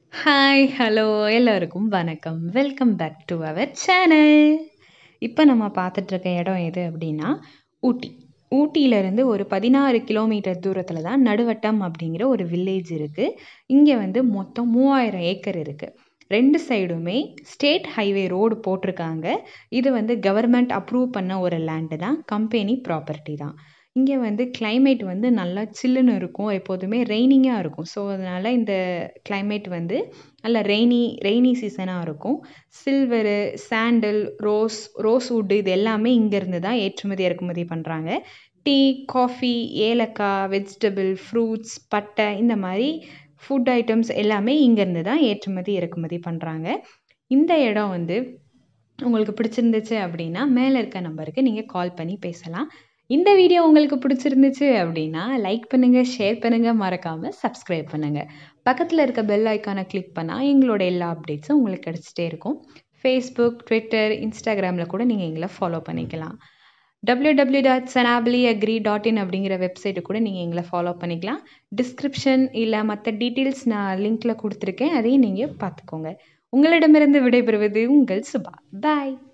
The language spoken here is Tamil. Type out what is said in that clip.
ஹாய், ஹலோ எல்லாருக்கும் வணக்கம். Welcome back to our channel. இப்போ நம்ம பார்த்துட்டு இருக்க இடம் எது அப்படின்னா ஊட்டி. ஊட்டியிலேருந்து ஒரு 16 கிலோமீட்டர் தூரத்தில் தான் நடுவட்டம் அப்படிங்கிற ஒரு வில்லேஜ் இருக்குது. இங்கே வந்து மொத்தம் 3000 ஏக்கர் இருக்குது. 2 சைடுமே ஸ்டேட் ஹைவே ரோடு போட்டிருக்காங்க. இது வந்து கவர்மெண்ட் அப்ரூவ் பண்ண ஒரு லேண்டு தான், கம்பெனி ப்ராப்பர்ட்டி தான். இங்கே வந்து கிளைமேட் வந்து நல்லா சில்லுன்னு இருக்கும், எப்போதுமே ரெய்னிங்காக இருக்கும். ஸோ அதனால் இந்த கிளைமேட் வந்து நல்ல ரெய்னி சீசனாக இருக்கும். சில்வரு, சாண்டில், ரோஸ்வுட் இது எல்லாமே இங்கேருந்து தான் ஏற்றுமதி இறக்குமதி பண்ணுறாங்க. டீ, காஃபி, ஏலக்காய், வெஜிடபிள், ஃப்ரூட்ஸ், பட்டை இந்த மாதிரி ஃபுட் ஐட்டம்ஸ் எல்லாமே இங்கேருந்து தான் ஏற்றுமதி இறக்குமதி பண்ணுறாங்க. இந்த இடம் வந்து உங்களுக்கு பிடிச்சிருந்துச்சு அப்படின்னா மேலே இருக்க நம்பருக்கு நீங்கள் கால் பண்ணி பேசலாம். இந்த வீடியோ உங்களுக்கு பிடிச்சிருந்துச்சு அப்படின்னா லைக் பண்ணுங்கள், ஷேர் பண்ணுங்கள், மறக்காமல் சப்ஸ்கிரைப் பண்ணுங்கள். பக்கத்தில் இருக்க பெல் ஐக்கானை கிளிக் பண்ணால் எங்களோட எல்லா அப்டேட்ஸும் உங்களுக்கு கிடச்சிட்டே இருக்கும். ஃபேஸ்புக், ட்விட்டர், இன்ஸ்டாகிராமில் கூட நீங்கள் எங்களை ஃபாலோ பண்ணிக்கலாம். www.sanaabilgroups.in அப்படிங்கிற வெப்சைட்டு கூட நீங்கள் எங்களை ஃபாலோ பண்ணிக்கலாம். டிஸ்கிரிப்ஷன் இல்லை மற்ற டீட்டெயில்ஸ் நான் லிங்க்கில் கொடுத்துருக்கேன், அதையும் நீங்கள் பார்த்துக்கோங்க. உங்களிடமிருந்து விடைபெறுவது உங்கள் சுபா. பாய்.